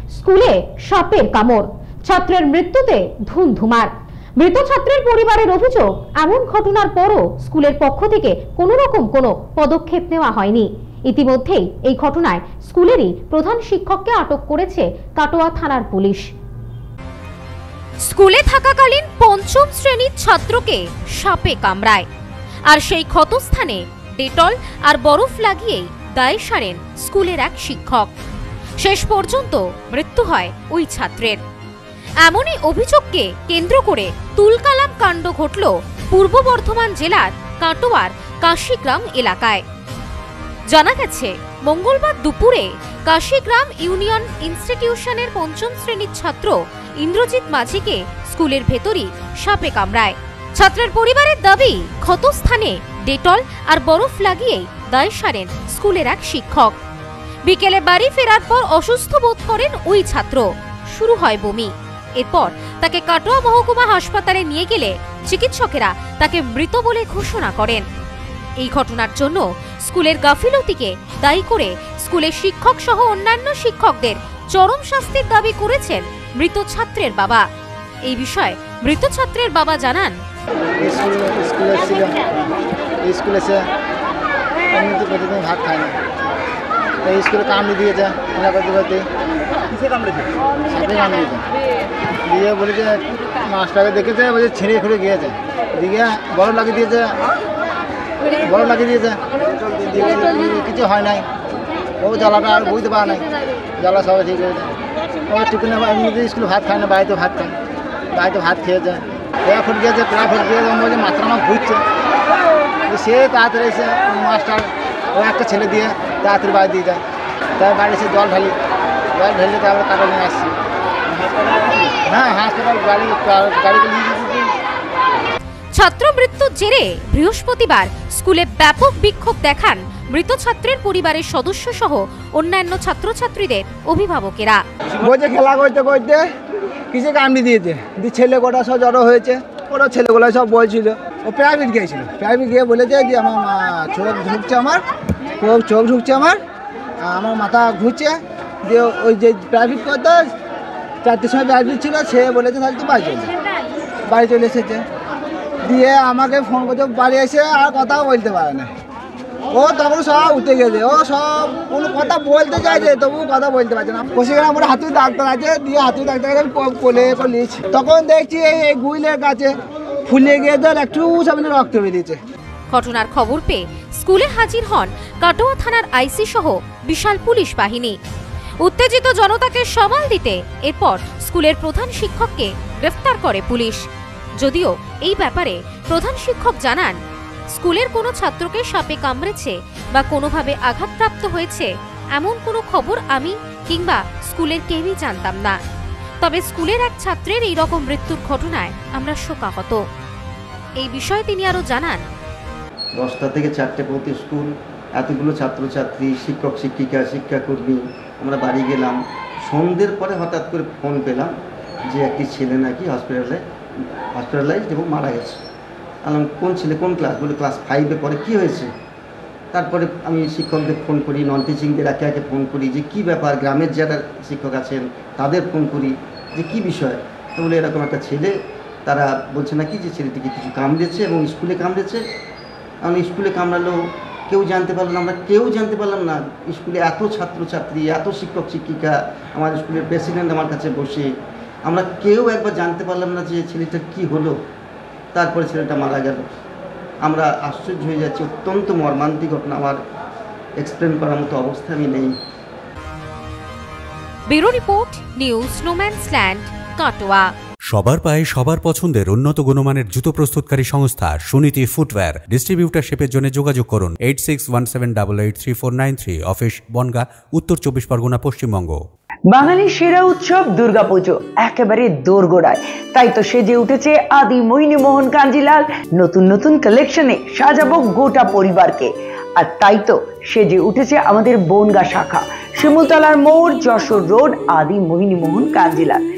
স্কুলে সাপের কামড়, ছাত্রের মৃত্যুতে ধুমধুমার। মৃত ছাত্রের পরিবারের অভিযোগ, এমন ঘটনার পরও স্কুলের পক্ষ থেকে কোনো রকম কোনো পদক্ষেপ নেওয়া হয়নি। ইতিমধ্যেই এই ঘটনায় স্কুলেরই প্রধান শিক্ষককে আটক করেছে কাটোয়া থানার পুলিশ। স্কুলে থাকাকালীন পঞ্চম শ্রেণীর ছাত্রকে সাপে কামড়ায়, আর সেই ক্ষতস্থানে ডেটল আর বরফ লাগিয়েই দায় সারেন স্কুলের এক শিক্ষক। শেষ পর্যন্ত মৃত্যু হয় ওই ছাত্রের। এমনই অভিযোগকে কেন্দ্র করে তুলকালাম কাণ্ড ঘটল পূর্ব বর্ধমান জেলার কাটোয়ার কাশীগ্রাম এলাকায়। জানা গেছে, মঙ্গলবার দুপুরে কাশীগ্রাম ইউনিয়ন ইনস্টিটিউশনের পঞ্চম শ্রেণীর ছাত্র ইন্দ্রজিৎ মাঝিকে স্কুলের ভেতরই সাপে কামড়ায়। ছাত্রের পরিবারের দাবি, ক্ষতস্থানে ডেটল আর বরফ লাগিয়েই দায় সারেন স্কুলের এক শিক্ষক। বিকেলে বাড়ি ফেরার পর অসুস্থ বোধ করেন ওই ছাত্র। শুরু হয় বমি। এরপর তাকে কাটোয়া মহকুমা হাসপাতালে নিয়ে গেলে চিকিৎসকেরা তাকে মৃত বলে ঘোষণা করেন। এই ঘটনার জন্য স্কুলের গাফিলতিকে দায়ী করে স্কুলের শিক্ষক সহ অন্যান্য শিক্ষকদের চরম শাস্তির দাবি করেছেন মৃত ছাত্রের বাবা। এই বিষয়ে মৃত ছাত্রের বাবা জানান, ভাত খায় না, স্কুলে কামড়ে দিয়েছে, দিয়ে বলেছে মাস্টারকে দেখেছে, বলছে ছিঁড়ে খুঁড়ে গিয়েছে, দিকে বরফ লাগিয়ে দিয়েছে, কিছু হয় নাই। ও জ্বালাটা আর বুঝতে পারে নাই, জ্বালা সবাই ঠিক হয়েছে। ও টিফিনে এমনিতে স্কুলে ভাত খায় না, বাড়িতে ভাত খায়, বাড়িতে ভাত খেয়েছে। ফুট গিয়েছে, ফুট গিয়েছে, বলছে মাত্রা আমার ঘুরছে। সে তাড়াতাড়ি এসে মাস্টার ও একটা ছেলে দিয়ে তাড়াতাড়ি বাড়ি দিয়ে যায়। তাই বাড়ি এসে জল ঢালি তারপরে কাটা নিয়ে আসছি। হ্যাঁ, হাসপাতাল গাড়িকে নিয়ে যেতে। ছাত্র মৃত্যুর জেরে বৃহস্পতিবার স্কুলে ব্যাপক বিক্ষোভ দেখান মৃত ছাত্রের পরিবারের সদস্য সহ অন্যান্য ছাত্রছাত্রীদের অভিভাবকেরা। বলছে খেলা করতে করতে কিছু কামড়ে দিয়েছে, ছেলে গোটা সব জড়ো হয়েছে। ওরা ছেলেগুলো সব বলছিল, ও প্রাইভেট গিয়েছিল, প্রাইভেট গিয়ে বলেছে যে আমার চোখ ঢুকছে, চোখ ঢুকছে, আমার মাথা ঘুরছে। দিয়ে ওই যে প্রাইভেট করতো 4টের সময় প্রাইভেট ছিল, সে বলেছে তাহলে তো বাড়ি চলে এসেছে। দিয়ে আমাকে ফোন করছে, বাড়ি এসে আর কথাও বলতে পারে না। ও তখন সব উঠে গেছে, ও সব কোনো কথা বলতে চাইছে, তবু কথা বলতে পারছে না। কোষেখানে আমার হাতুড়ি ডাক্তার আছে, দিয়ে হাতুড়ি ডাক্তার কোলে নিয়েছি। তখন দেখছি এই গুইলের কাছে ফুলে গিয়ে ধর একটু সামনে রক্ত বেরিয়েছে। ঘটনার খবর পেয়ে স্কুলে হাজির হন কাটোয়া থানার আইসি সহ বিশাল পুলিশ বাহিনী। উত্তেজিত জনতাকে সামাল দিতে এরপর স্কুলের প্রধান শিক্ষককে গ্রেফতার করে পুলিশ। যদিও এই ব্যাপারে প্রধান শিক্ষক জানান, স্কুলের কোনো ছাত্রকে সাপে কামড়েছে বা কোনোভাবে আঘাতপ্রাপ্ত হয়েছে এমন কোনো খবর আমি কিংবা স্কুলের কেউই জানতাম না। তবে স্কুলের এক ছাত্রের এই রকম মৃত্যুর ঘটনায় আমরা শোকাহত। এই বিষয়ে তিনি আরো জানান, 10টা থেকে 4টে প্রতি স্কুল, এতগুলো ছাত্রছাত্রী, শিক্ষক শিক্ষিকা, শিক্ষাকর্মী, আমরা বাড়ি গেলাম। সন্ধ্যের পরে হঠাৎ করে ফোন পেলাম যে একটি ছেলে নাকি হসপিটালাইজড এবং মারা গেছে। আমি কোন ছেলে, কোন ক্লাস? বলে ক্লাস 5-এ পরে। কী হয়েছে? তারপরে আমি শিক্ষকদের ফোন করি, নন টিচিংদের একে একে ফোন করি যে কী ব্যাপার, গ্রামের যারা শিক্ষক আছেন তাদের ফোন করি যে কী বিষয়। তো বলে এরকম একটা ছেলে, তারা বলছে নাকি যে ছেলেটিকে কিছু কামড়েছে এবং স্কুলে কামড়েছে। আমি স্কুলে কামড়ালেও কেউ জানতে পারলাম না, আমরা কেউ জানতে পারলাম না। স্কুলে এত ছাত্রছাত্রী, এত শিক্ষক শিক্ষিকা, আমার স্কুলের প্রেসিডেন্ট আমার কাছে বসে, আমরা কেউ একবার জানতে পারলাম না যে ছেলেটার কি হলো। তারপরে ছেলেটা মারা গেল। আমরা আশ্চর্য হয়ে যাচ্ছি, অত্যন্ত মর্মান্তিক ঘটনা, আমার এক্সপ্লেন করার মতো অবস্থা আমি নেই। Bureau report, news Snowmansland, Katwa. সবার পায়ে সবার পছন্দের উন্নত গুণমানের জুতো প্রস্তুতকারী সংস্থা সুনীতি ফুটওয়্যার। ডিস্ট্রিবিউটারশিপের জন্য যোগাযোগ করুন 8617883493, অফিস বনগাঁ, উত্তর 24 পরগনা, পশ্চিমবঙ্গ। বাঙালির সেরা উৎসব দুর্গাপুজো একেবারে দোরগোড়ায়, তাই তো সেজে উঠেছে আদি মোহিনী মোহন কাঞ্জিলাল। নতুন নতুন কালেকশনে সাজাবো গোটা পরিবারকে। আর তাই তো সেজে উঠেছে আমাদের বনগাঁ শাখা, শিমুলতলার মোড়, যশোর রোড, আদি মোহিনী মোহন কাঞ্জিলাল।